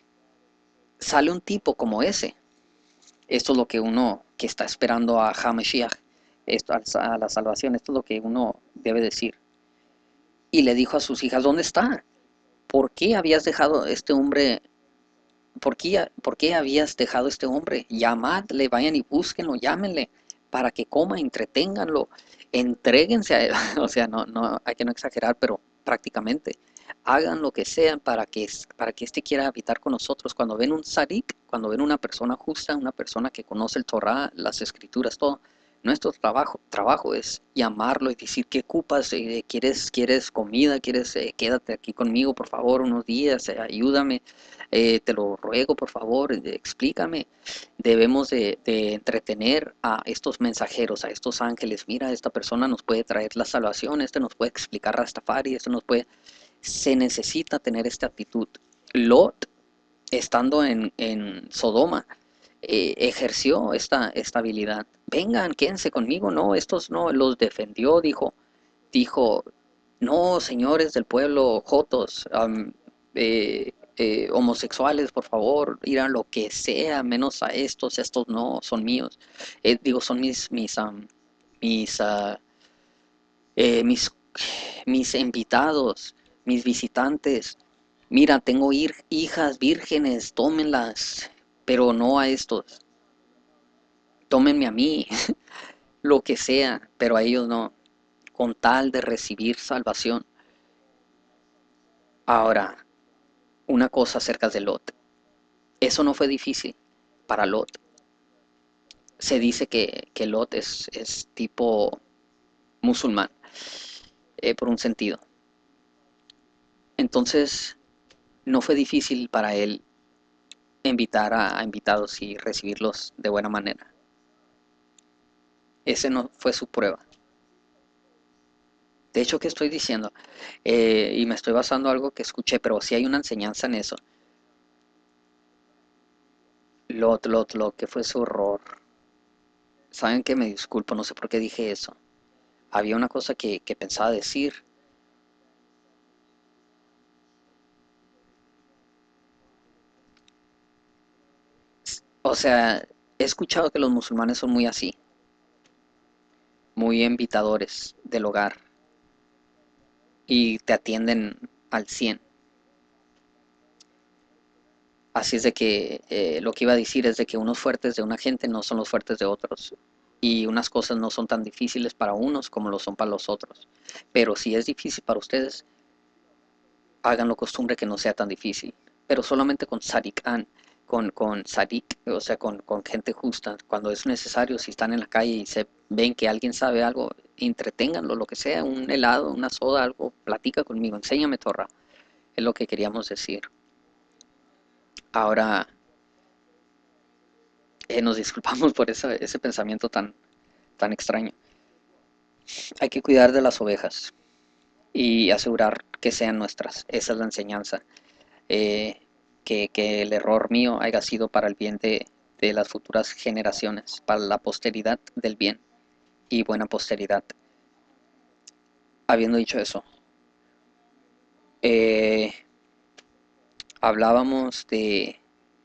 sale un tipo como ese, esto es lo que uno que está esperando a HaMashiach, esto, a la salvación, esto es lo que uno debe decir. Y le dijo a sus hijas, ¿dónde está? ¿Por qué habías dejado este hombre? ¿Por qué, por qué habías dejado este hombre? Llamadle, vayan y búsquenlo, llámenle para que coma, entreténganlo, entréguense a él. O sea, no, no, hay que no exagerar, pero prácticamente hagan lo que sean para que, para que éste quiera habitar con nosotros. Cuando ven un sadik, cuando ven una persona justa, una persona que conoce el Torah, las escrituras, todo, nuestro trabajo, trabajo es llamarlo y decir, ¿qué ocupas? Eh, ¿quieres, ¿Quieres comida? ¿Quieres, eh, quédate aquí conmigo, por favor, unos días? Eh, ayúdame. Eh, te lo ruego, por favor, eh, explícame. Debemos de, de entretener a estos mensajeros, a estos ángeles. Mira, esta persona nos puede traer la salvación, este nos puede explicar Rastafari, este nos puede... Se necesita tener esta actitud. Lot, estando en, en Sodoma, eh, ejerció esta, esta habilidad. Vengan, quédense conmigo. No, estos no, los defendió, dijo, dijo, no, señores del pueblo, jotos, um, eh, eh, homosexuales, por favor, ir a lo que sea, menos a estos, estos no, son míos. Eh, digo, son mis, mis, um, mis, uh, eh, mis, mis invitados, mis visitantes. Mira, tengo ir, hijas vírgenes, tómenlas, pero no a estos. Tómenme a mí, lo que sea, pero a ellos no, con tal de recibir salvación. Ahora, una cosa acerca de Lot. Eso no fue difícil para Lot. Se dice que, que Lot es, es tipo musulmán, eh, por un sentido. Entonces, no fue difícil para él invitar a, a invitados y recibirlos de buena manera. Ese no fue su prueba. De hecho, ¿qué estoy diciendo? Eh, y me estoy basando en algo que escuché, pero sí hay una enseñanza en eso. Lot, Lot, Lot, que fue su horror. Saben que me disculpo, no sé por qué dije eso. Había una cosa que, que pensaba decir. O sea, he escuchado que los musulmanes son muy así, muy invitadores del hogar y te atienden al cien. Así es de que eh, lo que iba a decir es de que unos fuertes de una gente no son los fuertes de otros. Y unas cosas no son tan difíciles para unos como lo son para los otros. Pero si es difícil para ustedes, háganlo costumbre que no sea tan difícil. Pero solamente con Sadiqan, con, con Sadiq, o sea, con, con gente justa. Cuando es necesario, si están en la calle y se ven que alguien sabe algo, entreténganlo, lo que sea, un helado, una soda, algo, platica conmigo, enséñame, Torra. Es lo que queríamos decir. Ahora, eh, nos disculpamos por esa- ese pensamiento tan, tan extraño. Hay que cuidar de las ovejas y asegurar que sean nuestras. Esa es la enseñanza. Eh, que, que el error mío haya sido para el bien de, de las futuras generaciones, para la posteridad del bien y buena posteridad. Habiendo dicho eso, eh, hablábamos de,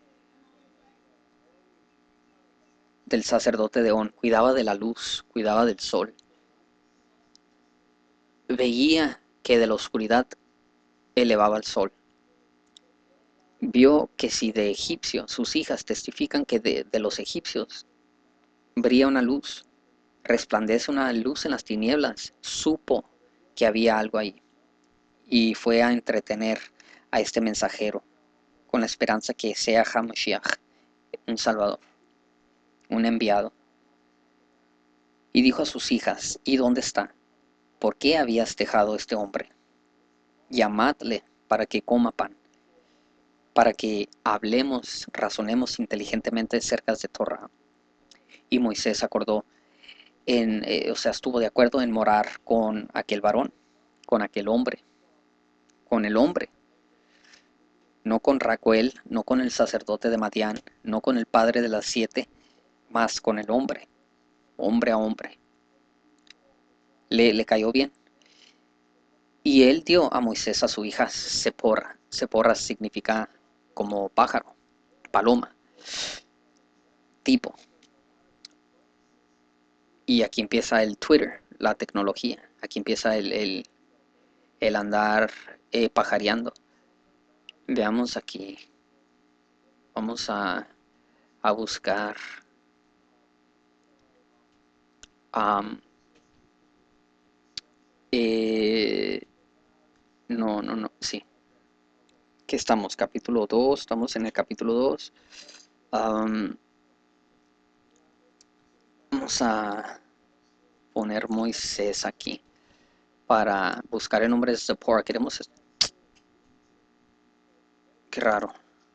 del sacerdote de On, cuidaba de la luz, cuidaba del sol, veía que de la oscuridad elevaba el sol. Vio que si de egipcio sus hijas testifican que de, de los egipcios brilla una luz, resplandece una luz en las tinieblas, supo que había algo ahí y fue a entretener a este mensajero con la esperanza que sea Hamashiach, un salvador, un enviado. Y dijo a sus hijas, ¿y dónde está? ¿Por qué habías dejado a este hombre? Llamadle para que coma pan, para que hablemos, razonemos inteligentemente acerca de Torah. Y Moisés acordó, en, eh, o sea, estuvo de acuerdo en morar con aquel varón, con aquel hombre, con el hombre, no con Raquel, no con el sacerdote de Madián, no con el padre de las siete, más con el hombre, hombre a hombre. Le, le cayó bien. Y él dio a Moisés a su hija Sephora. Sephora significa como pájaro, paloma, tipo. Y aquí empieza el Twitter, la tecnología. Aquí empieza el, el, el andar eh, pajareando. Veamos aquí. Vamos a, a buscar. Um, eh, no, no, no, sí. ¿Qué estamos? Capítulo dos, estamos en el capítulo dos. Um, vamos a poner Moisés aquí para buscar el nombre de Zipporah. Queremos. Qué raro.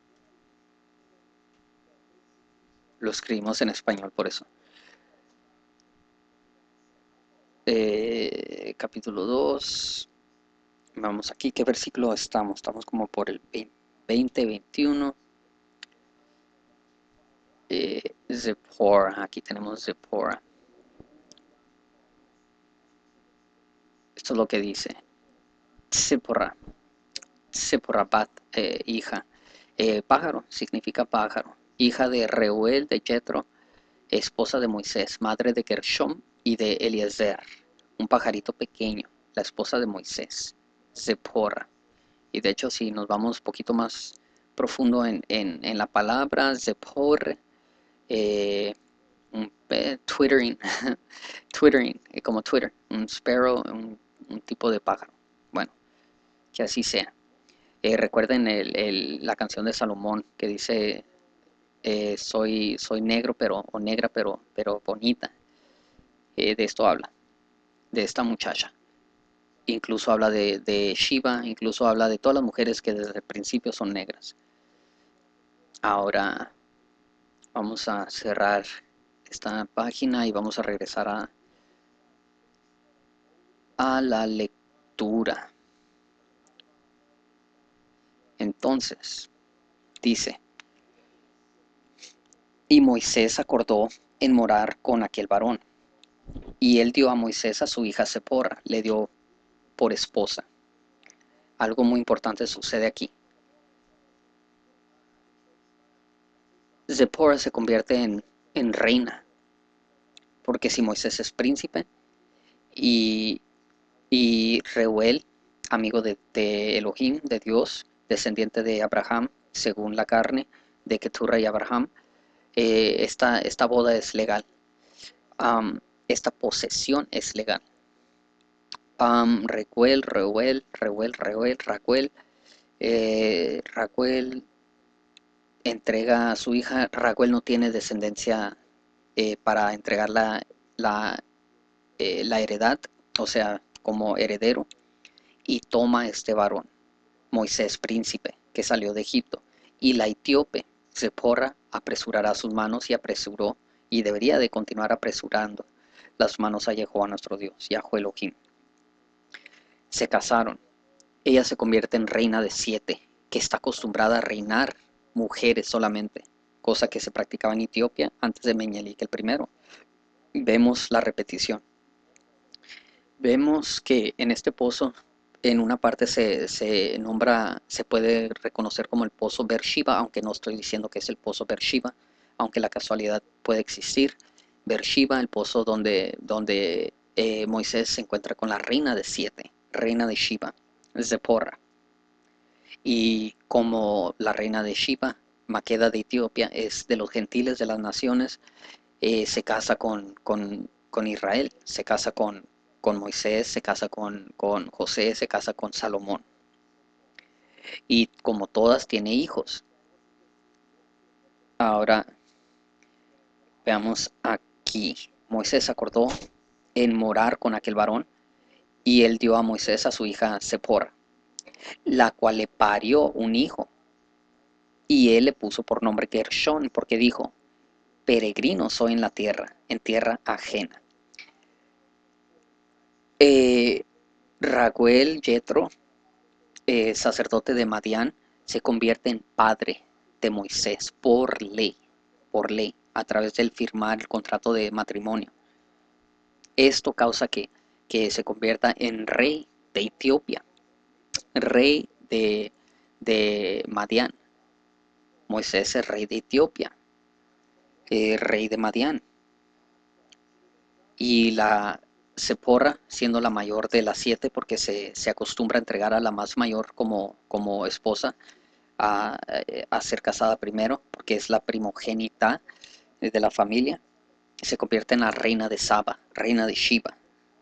Lo escribimos en español por eso. Eh, capítulo dos. Vamos aquí. ¿Qué versículo estamos? Estamos como por el veinte, veintiuno. Eh, Zipporah. Aquí tenemos Zipporah. Esto es lo que dice. Zipporah. Zipporah Bat, eh, hija. Eh, pájaro significa pájaro. Hija de Reuel de Jetro, esposa de Moisés, madre de Gershom y de Eliezer, un pajarito pequeño, la esposa de Moisés, Zipporah. Y de hecho, si nos vamos un poquito más profundo en, en, en la palabra Zipporah, eh, un, eh, twittering, twittering, eh, como Twitter, un sparrow, un, un tipo de pájaro. Bueno, que así sea. Eh, recuerden el, el, la canción de Salomón que dice, eh, soy, soy negro pero, o negra pero, pero bonita. Eh, de esto habla, de esta muchacha. Incluso habla de, de Shiva, incluso habla de todas las mujeres que desde el principio son negras. Ahora vamos a cerrar esta página y vamos a regresar a, a la lectura. Entonces, dice, y Moisés acordó en morar con aquel varón. Y él dio a Moisés a su hija Zipporra, le dio por esposa. Algo muy importante sucede aquí. Zipporra se convierte en, en reina, porque si Moisés es príncipe y, y Reuel, amigo de, de Elohim, de Dios, descendiente de Abraham, según la carne, de Keturah y Abraham, eh, esta, esta boda es legal. Um, esta posesión es legal. Um, Recuel, Reuel, Reuel, Reuel, Raquel, eh, Raquel entrega a su hija. Raquel no tiene descendencia eh, para entregar la, la, eh, la heredad, o sea, como heredero, y toma este varón, Moisés príncipe, que salió de Egipto, y la etíope, Zipporra, apresurará sus manos y apresuró, y debería de continuar apresurando las manos a Jehová nuestro Dios, Yahweh Elohim. Se casaron. Ella se convierte en reina de siete, que está acostumbrada a reinar mujeres solamente, cosa que se practicaba en Etiopía antes de Meñelic el primero. Vemos la repetición. Vemos que en este pozo, en una parte se, se nombra, se puede reconocer como el pozo Beersheba, aunque no estoy diciendo que es el pozo Beersheba, aunque la casualidad puede existir. Beersheba, el pozo donde, donde eh, Moisés se encuentra con la reina de siete, reina de Sheba, Zipporra. Y como la reina de Sheba, Maqueda de Etiopía, es de los gentiles de las naciones, eh, se casa con, con, con Israel, se casa con, con Moisés, se casa con, con José, se casa con Salomón. Y como todas, tiene hijos. Ahora, veamos aquí. Moisés acordó en morar con aquel varón, y él dio a Moisés a su hija Zipporra, la cual le parió un hijo. Y él le puso por nombre Gershón, porque dijo: peregrino soy en la tierra, en tierra ajena. Eh, Raguel Yetro, eh, sacerdote de Madián, se convierte en padre de Moisés por ley, por ley, a través del firmar el contrato de matrimonio. Esto causa que, que se convierta en rey de Etiopía, rey de, de Madián. Moisés es rey de Etiopía, eh, rey de Madián. Y la Zipporra, siendo la mayor de las siete, porque se, se acostumbra a entregar a la más mayor como, como esposa, a, a ser casada primero, porque es la primogénita de la familia, se convierte en la reina de Saba, reina de Sheba.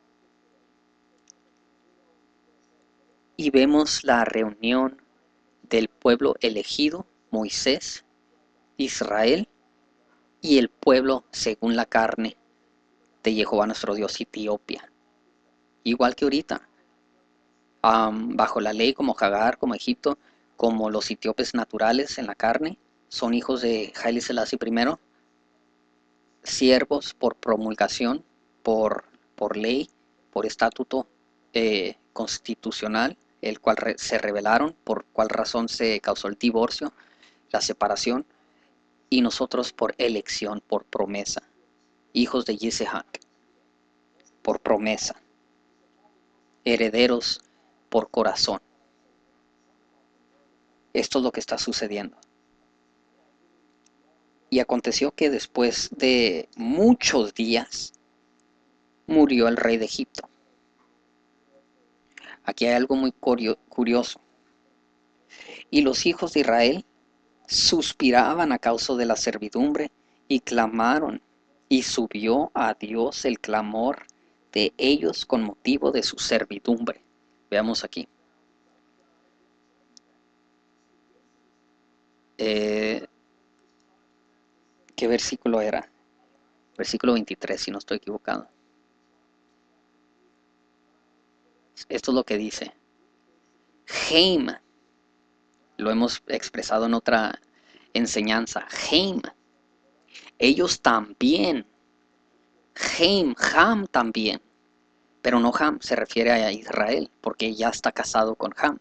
Y vemos la reunión del pueblo elegido, Moisés, Israel, y el pueblo según la carne de Jehová nuestro Dios, Etiopía. Igual que ahorita, um, bajo la ley, como Hagar, como Egipto, como los etíopes naturales en la carne, son hijos de Haile Selassie primero, siervos por promulgación, por, por ley, por estatuto eh, constitucional, el cual re, se rebelaron, por cual razón se causó el divorcio, la separación, y nosotros por elección, por promesa, hijos de Yitzhak, por promesa, herederos por corazón. Esto es lo que está sucediendo. Y aconteció que después de muchos días murió el rey de Egipto. Aquí hay algo muy curioso. Y los hijos de Israel suspiraban a causa de la servidumbre y clamaron, y subió a Dios el clamor de ellos con motivo de su servidumbre. Veamos aquí. Eh, ¿Qué versículo era? Versículo veintitrés, si no estoy equivocado. Esto es lo que dice. Heim, lo hemos expresado en otra enseñanza. Heim, ellos también. Heim, Ham también. Pero no Ham, se refiere a Israel, porque ya está casado con Ham,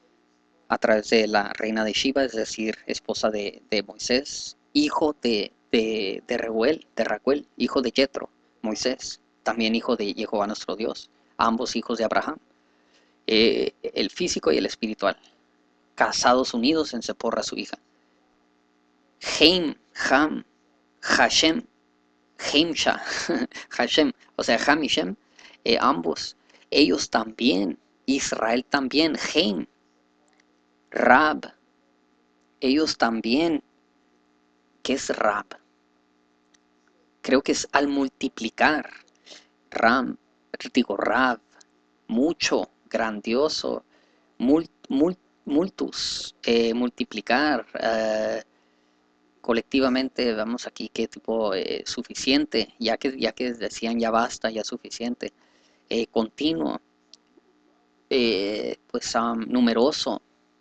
a través de la reina de Sheba, es decir, esposa de, de Moisés, hijo de, de, de Reuel, de Raquel, hijo de Jetro, Moisés, también hijo de Jehová nuestro Dios, ambos hijos de Abraham, eh, el físico y el espiritual, casados unidos en Sephora su hija. Heim, Ham, Hashem, Heimsha, Hashem, o sea, Ham y Shem, eh, ambos, ellos también, Israel también, Heim, Rab, ellos también. ¿Qué es Rab? Creo que es al multiplicar. Ram, digo Rab, mucho, grandioso, mult, mult, multus, eh, multiplicar, eh, colectivamente, vamos aquí, qué tipo eh, suficiente, ya que, ya que decían ya basta, ya suficiente, eh, continuo, eh, pues um, numeroso,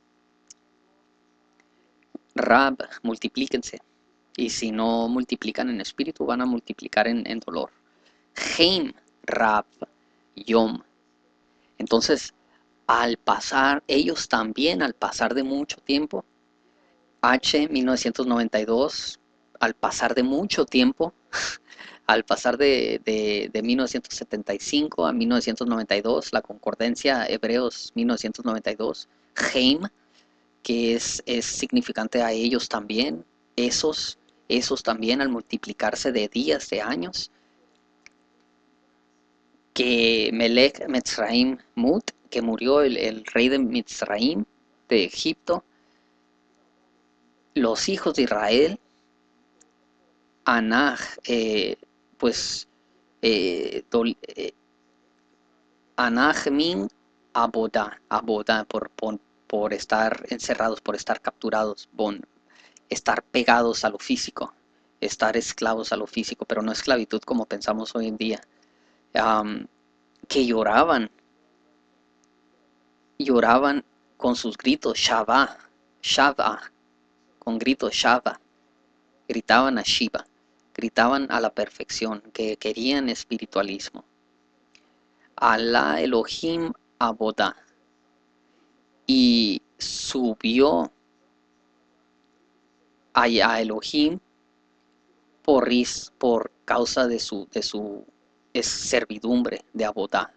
Rab, multiplíquense. Y si no multiplican en espíritu, van a multiplicar en, en dolor. Heim, Rab, Yom. Entonces, al pasar, ellos también, al pasar de mucho tiempo, H mil novecientos noventa y dos, al pasar de mucho tiempo, al pasar de, de, de mil novecientos setenta y cinco a mil novecientos noventa y dos, la concordancia Hebreos mil novecientos noventa y dos, Heim, que es, es significante a ellos también, esos, esos también al multiplicarse de días, de años, que Melech Mitzraim Mut, que murió el, el rey de Mitzraim, de Egipto, los hijos de Israel, Anaj, eh, pues, eh, dol, eh, Anaj min Abodá, Abodá, por, por, por estar encerrados, por estar capturados, bon, estar pegados a lo físico, estar esclavos a lo físico, pero no esclavitud como pensamos hoy en día, um, que lloraban, lloraban con sus gritos, Shabá, Shabá, con gritos Shabá, gritaban a Shiva, gritaban a la perfección, que querían espiritualismo. Alá Elohim Abodá, y subió a Elohim por, por causa de su, de su servidumbre de Abodá,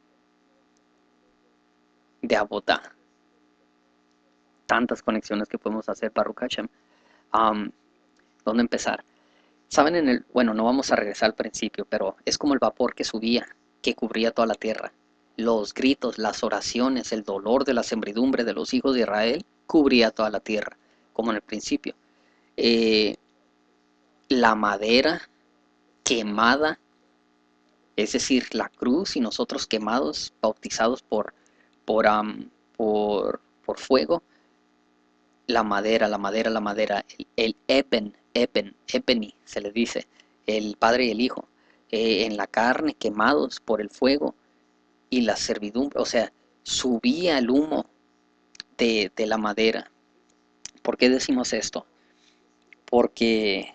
de Abodá. Tantas conexiones que podemos hacer, Baruch Hashem. Um, ¿Dónde empezar? Saben, en el, bueno, no vamos a regresar al principio, pero es como el vapor que subía, que cubría toda la tierra. Los gritos, las oraciones, el dolor de la servidumbre de los hijos de Israel cubría toda la tierra, como en el principio. Eh, la madera quemada, es decir, la cruz y nosotros quemados, bautizados por, por, um, por, por fuego, la madera, la madera, la madera, el, el eben, eben, ebeni, se le dice, el padre y el hijo, eh, en la carne, quemados por el fuego y la servidumbre, o sea, subía el humo de, de la madera. ¿Por qué decimos esto? Porque,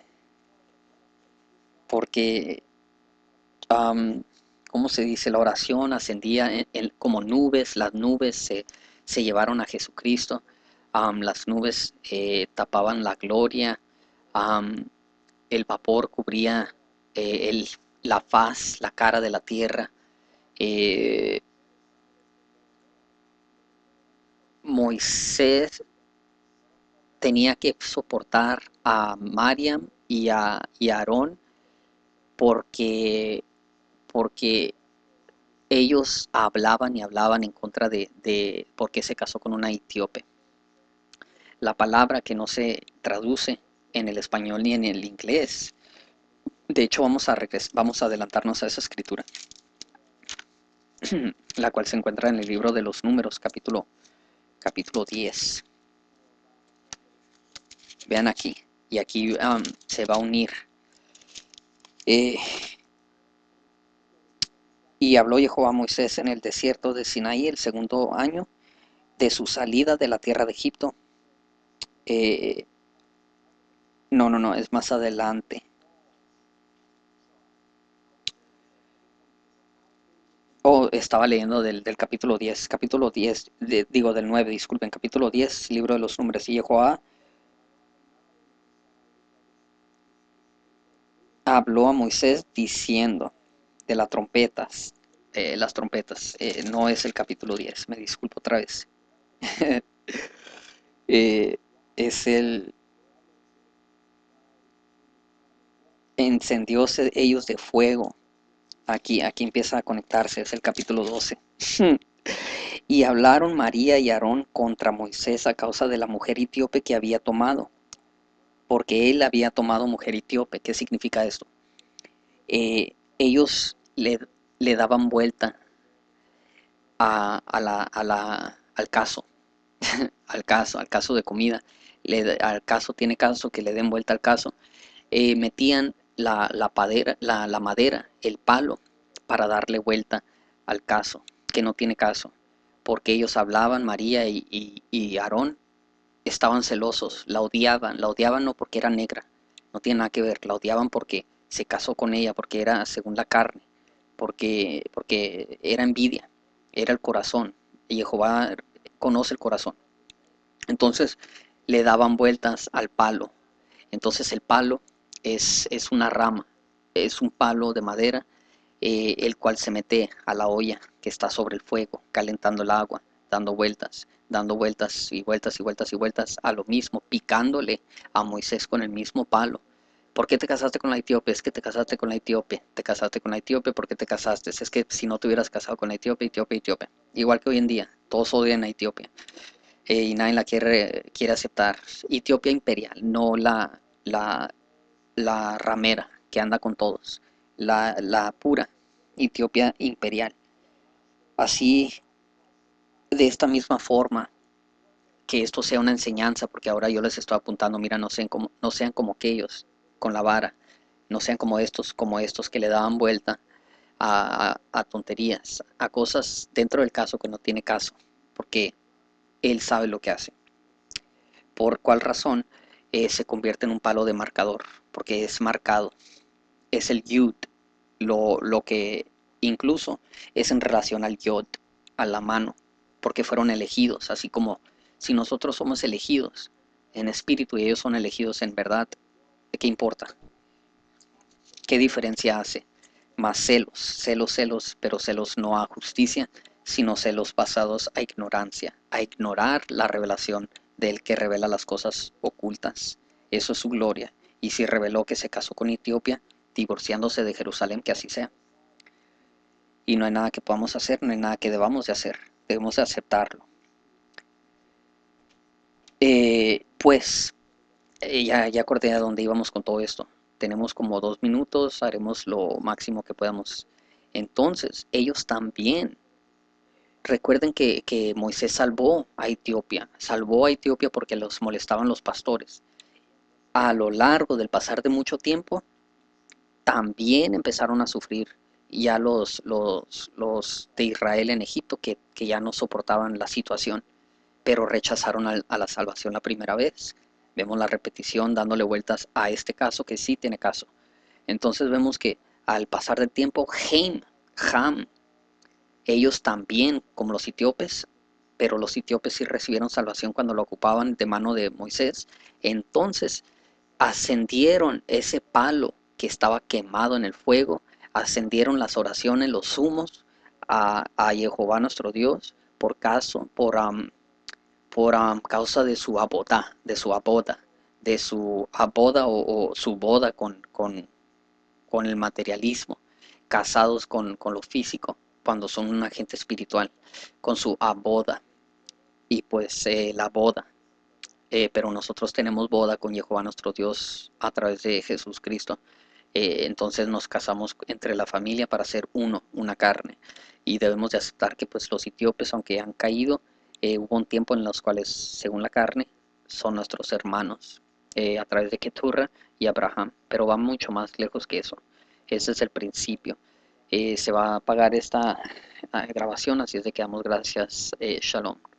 porque, um, ¿cómo se dice? La oración ascendía en, en, como nubes, las nubes se, se llevaron a Jesucristo, um, las nubes eh, tapaban la gloria, um, el vapor cubría eh, el, la faz, la cara de la tierra. Eh, Moisés tenía que soportar a Mariam y a, y a Aarón porque, porque ellos hablaban y hablaban en contra de, de porque se casó con una etíope. La palabra que no se traduce en el español ni en el inglés. De hecho, vamos a, vamos a adelantarnos a esa escritura, la cual se encuentra en el libro de los Números, capítulo, capítulo diez. Vean aquí, y aquí um, se va a unir. Eh, y habló Jehová a Moisés en el desierto de Sinaí el segundo año de su salida de la tierra de Egipto. Eh, no, no, no, es más adelante. Oh, estaba leyendo del, del capítulo diez, capítulo diez, de, digo del nueve, disculpen, capítulo diez, libro de los Números. Y Jehová habló a Moisés diciendo de las trompetas, eh, las trompetas, eh, no es el capítulo diez, me disculpo otra vez. Eh, es el, encendióse ellos de fuego. Aquí, aquí empieza a conectarse, es el capítulo doce. Y hablaron María y Aarón contra Moisés a causa de la mujer etíope que había tomado, porque él había tomado mujer etíope. ¿Qué significa esto? Eh, ellos le, le daban vuelta a, a la, a la, al caso, al caso, al caso de comida. Le, al caso tiene caso que le den vuelta al caso. Eh, metían la, la, padera, la, la madera, el palo, para darle vuelta al caso, que no tiene caso, porque ellos hablaban, María y, y, y Aarón estaban celosos, la odiaban, la odiaban no porque era negra, no tiene nada que ver, la odiaban porque se casó con ella, porque era según la carne, porque, porque era envidia, era el corazón, y Jehová conoce el corazón. Entonces le daban vueltas al palo. Entonces el palo es, es una rama, es un palo de madera, eh, el cual se mete a la olla que está sobre el fuego, calentando el agua, dando vueltas, dando vueltas y vueltas y vueltas y vueltas a lo mismo, picándole a Moisés con el mismo palo. ¿Por qué te casaste con la etíope? Es que te casaste con la etíope. Te casaste con la etíope porque te casaste. Es que si no te hubieras casado con la etíope, etíope, etíope. Igual que hoy en día, todos odian a Etiopía, eh, y nadie la quiere, quiere aceptar. Etiopía imperial, no la, la, la ramera que anda con todos, la, la pura Etiopía imperial. Así, de esta misma forma, que esto sea una enseñanza, porque ahora yo les estoy apuntando, mira, no sean como, no sean como aquellos con la vara, no sean como estos, como estos que le daban vuelta a, a, a tonterías, a cosas dentro del caso que no tiene caso, porque él sabe lo que hace. ¿Por cuál razón? Eh, se convierte en un palo de marcador, porque es marcado, es el yud, lo, lo que incluso es en relación al yod, a la mano, porque fueron elegidos, así como si nosotros somos elegidos en espíritu y ellos son elegidos en verdad, ¿qué importa? ¿Qué diferencia hace? Más celos, celos, celos, pero celos no a justicia, sino celos basados a ignorancia, a ignorar la revelación del que revela las cosas ocultas. Eso es su gloria. Y si reveló que se casó con Etiopía, divorciándose de Jerusalén, que así sea. Y no hay nada que podamos hacer, no hay nada que debamos de hacer. Debemos de aceptarlo. Eh, pues, eh, ya, ya acordé a dónde íbamos con todo esto. Tenemos como dos minutos, haremos lo máximo que podamos. Entonces, ellos también. Recuerden que, que Moisés salvó a Etiopía, salvó a Etiopía porque los molestaban los pastores. A lo largo del pasar de mucho tiempo, también empezaron a sufrir ya los, los, los de Israel en Egipto, que, que ya no soportaban la situación, pero rechazaron a, a la salvación la primera vez. Vemos la repetición dándole vueltas a este caso que sí tiene caso. Entonces vemos que al pasar del tiempo, Ham, Ham, ellos también, como los etíopes, pero los etíopes sí recibieron salvación cuando lo ocupaban de mano de Moisés. Entonces ascendieron ese palo que estaba quemado en el fuego, ascendieron las oraciones, los humos a, a Jehová nuestro Dios por caso, por, um, por um, causa de su aboda, de su aboda, de su aboda o, o su boda con, con, con el materialismo, casados con, con lo físico, cuando son un agente espiritual, con su aboda y pues eh, la boda. Eh, pero nosotros tenemos boda con Jehová nuestro Dios a través de Jesús Cristo. Eh, entonces nos casamos entre la familia para ser uno, una carne. Y debemos de aceptar que pues los etíopes, aunque han caído, eh, hubo un tiempo en los cuales, según la carne, son nuestros hermanos, eh, a través de Keturra y Abraham. Pero va mucho más lejos que eso. Ese es el principio. Eh, se va a apagar esta ah, grabación, así es de que damos gracias. Eh, shalom.